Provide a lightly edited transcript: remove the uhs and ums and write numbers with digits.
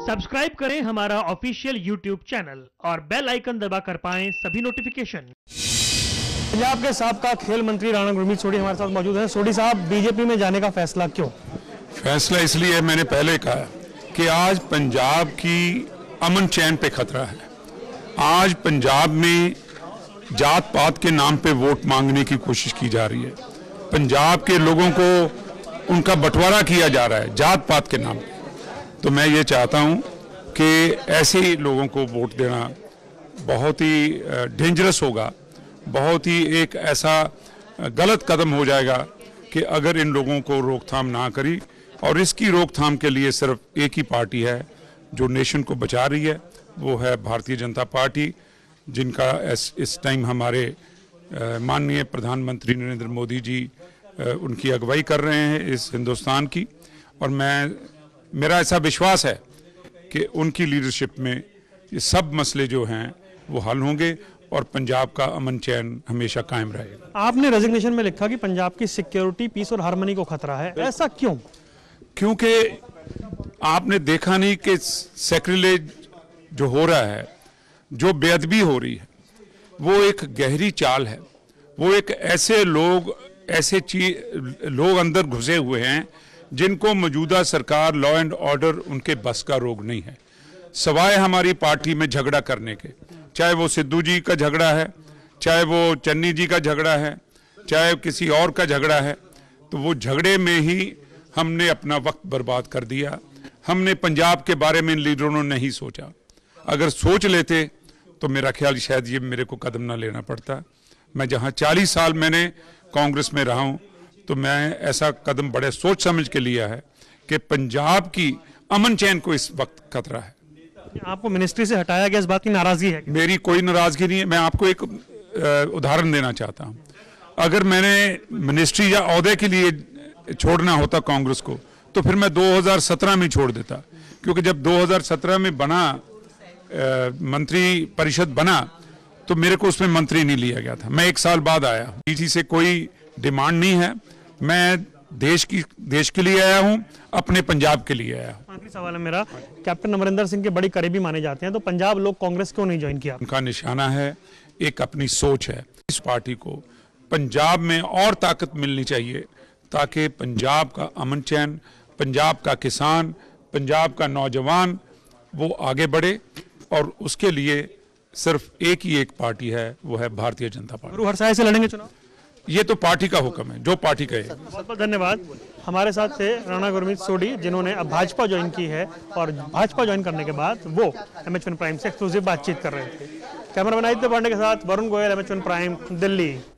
Subscribe करें हमारा official YouTube channel और बेल आइकन दबाकर पाएं सभी नोटिफिकेशन। पंजाब के साबका खेल मंत्री राणा गुरमीत सोढ़ी हमारे साथ मौजूद हैं। सोढ़ी साहब, बीजेपी में जाने का फैसला क्यों? फैसला इसलिए मैंने पहले कहा कि आज पंजाब की अमन चैन पे खतरा है। आज पंजाब में जात पात के नाम पे वोट मांगने की कोशिश की जा रही है। पंजाब के लोगों को उनका बंटवारा किया जा रहा है जात पात के नाम पे। तो मैं ये चाहता हूँ कि ऐसे लोगों को वोट देना बहुत ही डेंजरस होगा, बहुत ही एक ऐसा गलत कदम हो जाएगा कि अगर इन लोगों को रोकथाम ना करी। और इसकी रोकथाम के लिए सिर्फ एक ही पार्टी है जो नेशन को बचा रही है, वो है भारतीय जनता पार्टी, जिनका इस टाइम हमारे माननीय प्रधानमंत्री नरेंद्र मोदी जी उनकी अगुवाई कर रहे हैं इस हिंदुस्तान की। और मेरा ऐसा विश्वास है कि उनकी लीडरशिप में ये सब मसले जो हैं वो हल होंगे और पंजाब का अमन चैन हमेशा कायम रहेगा। आपने रेजिग्नेशन में लिखा कि पंजाब की सिक्योरिटी, पीस और हार्मनी को खतरा है, ऐसा क्यों? क्योंकि आपने देखा नहीं कि सैक्रिलेज जो हो रहा है, जो बेअदबी हो रही है, वो एक गहरी चाल है। वो एक ऐसे लोग अंदर घुसे हुए हैं जिनको मौजूदा सरकार लॉ एंड ऑर्डर उनके बस का रोग नहीं है, सवाए हमारी पार्टी में झगड़ा करने के। चाहे वो सिद्धू जी का झगड़ा है, चाहे वो चन्नी जी का झगड़ा है, चाहे किसी और का झगड़ा है, तो वो झगड़े में ही हमने अपना वक्त बर्बाद कर दिया। हमने पंजाब के बारे में इन लीडरों ने नहीं सोचा। अगर सोच लेते तो मेरा ख्याल शायद ये मेरे को कदम ना लेना पड़ता। मैं जहाँ 40 साल मैंने कांग्रेस में रहा हूँ, तो मैं ऐसा कदम बड़े सोच समझ के लिया है कि पंजाब की अमन चैन को इस वक्त खतरा है। आपको मिनिस्ट्री से हटाया गया, इस बात की नाराजगी है? मेरी कोई नाराजगी नहीं है। मैं आपको एक उदाहरण देना चाहता हूँ। अगर मैंने मिनिस्ट्री या ओहदे के लिए छोड़ना होता कांग्रेस को, तो फिर मैं 2017 में छोड़ देता, क्योंकि जब 2017 में बना मंत्री परिषद बना तो मेरे को उसमें मंत्री नहीं लिया गया था। मैं 1 साल बाद आया। किसी से कोई डिमांड नहीं है। मैं देश के लिए आया हूं, अपने पंजाब के लिए आया हूं। आखिरी सवाल है मेरा, कैप्टन अमरिंदर सिंह के बड़ी करीबी माने जाते हैं, तो पंजाब लोग कांग्रेस क्यों नहीं ज्वाइन किया? उनका निशाना है, एक अपनी सोच है। इस पार्टी को पंजाब में और ताकत मिलनी चाहिए ताकि पंजाब का अमन चैन, पंजाब का किसान, पंजाब का नौजवान वो आगे बढ़े। और उसके लिए सिर्फ एक ही एक पार्टी है, वो है भारतीय जनता पार्टी। हरसाए से लड़ेंगे चुनाव? ये तो पार्टी का हुक्म है, जो पार्टी कहे। बहुत बहुत धन्यवाद। हमारे साथ थे राणा गुरमीत सोढ़ी, जिन्होंने अब भाजपा ज्वाइन की है और भाजपा ज्वाइन करने के बाद वो MH1 प्राइम से एक्सक्लूसिव बातचीत कर रहे थे। कैमरामैन आदित्य पांडे के साथ वरुण गोयल, MH1 प्राइम, दिल्ली।